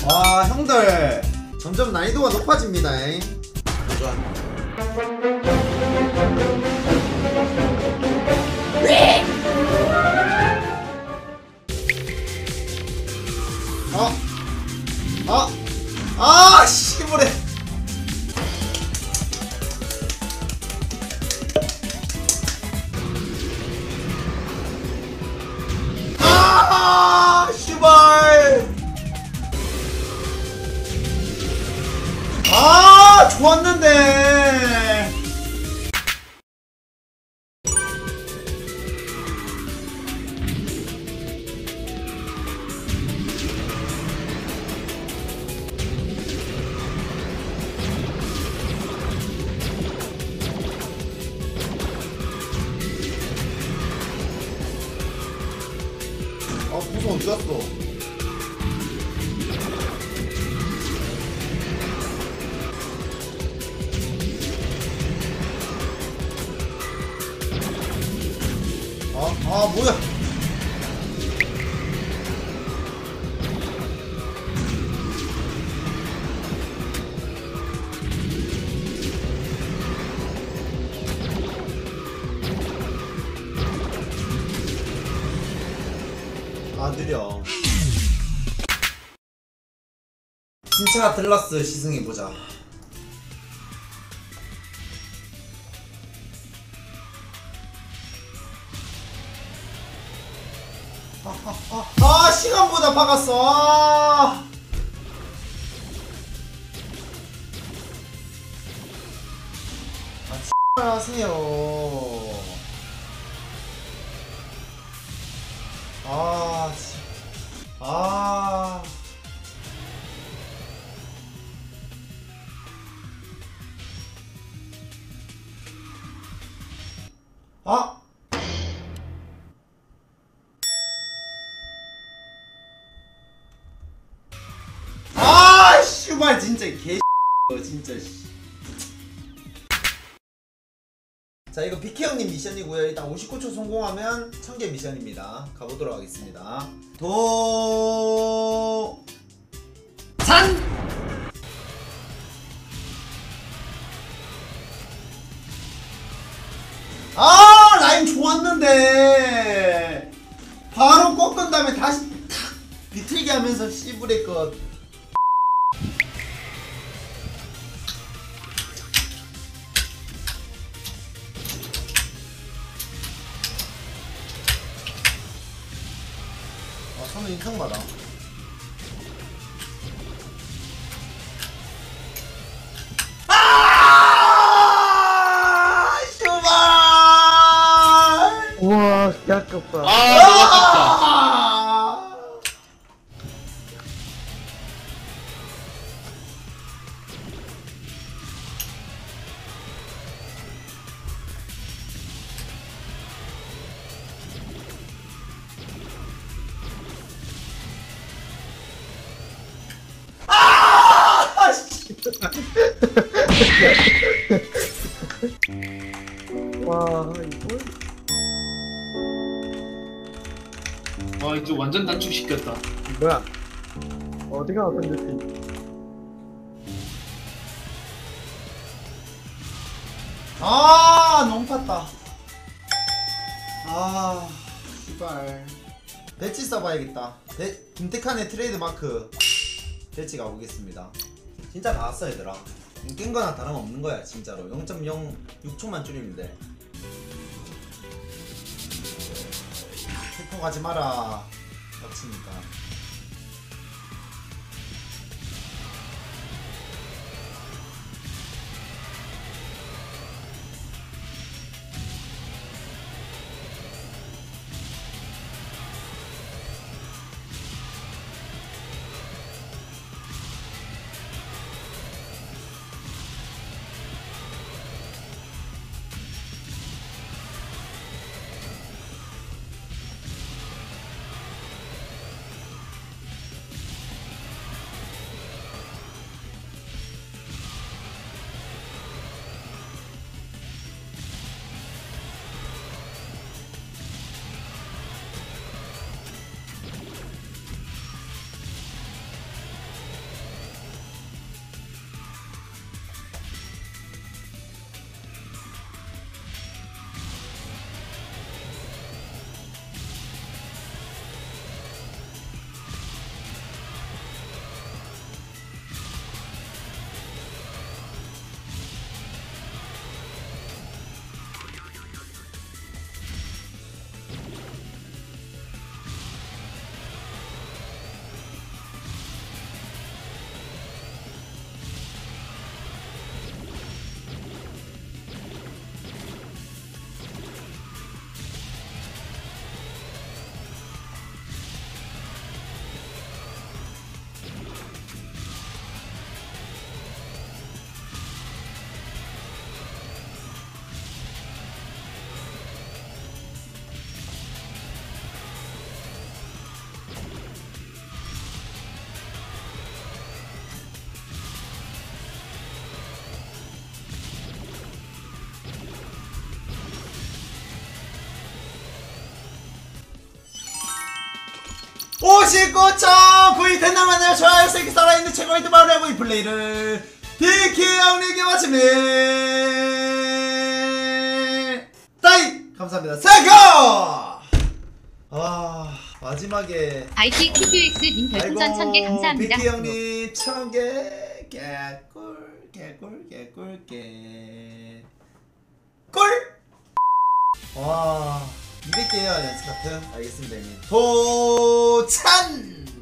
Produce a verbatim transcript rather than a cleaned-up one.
와 형들 점점 난이도가 높아집니다. 도전. 어? 어? 아 씨부래. 아 씨발. 아 좋았는데. 아 무슨 어디 갔어? 아, 아 뭐야? 아 느려. 진짜 아틀라스 시승해보자. 아, 아, 아, 아 시간보다 박았어. 아, 아 X발 하세요. 아, 씨. 아. 아! 아, 씨발 진짜 개 진짜 씨. 자, 이거 비키 형님 미션이고요. 일단 오십구 초 성공하면 천 개 미션입니다. 가보도록 하겠습니다. 도... 산! 아 라임 좋았는데 바로 꺾은 다음에 다시 탁 비틀게 하면서 씨부레 것. 아 선우 인상 받아. 우와, 개 아깝다. 아, 너무 아깝다. 아! 씨. 와, 이걸? 아, 이제 완전 단축시켰다. 뭐야? 어디가 근데 아 너무 팠다. 아 씨발 배치 써봐야겠다. 배, 김태칸의 트레이드 마크 배치 가보겠습니다. 진짜 다 왔어 얘들아. 깬 거나 다름없는 거야 진짜로. 영 점 영육 초만 줄이면 돼. 태풍 가지 마라. 빡치니까. 오십구 점 구이 된다면요. 좋아요 세개 살아있는 최고의 드바르하고 이 플레이를 디키 형님께 마치네. 따이 감사합니다. 세고. 아 마지막에 아이티 큐큐엑스님 별풍선 천 개 감사합니다. 비키 형님 천 개 개꿀 개꿀 개꿀 개꿀. 와 이백 개야 연습 카트. 알겠습니다 형님. 도찬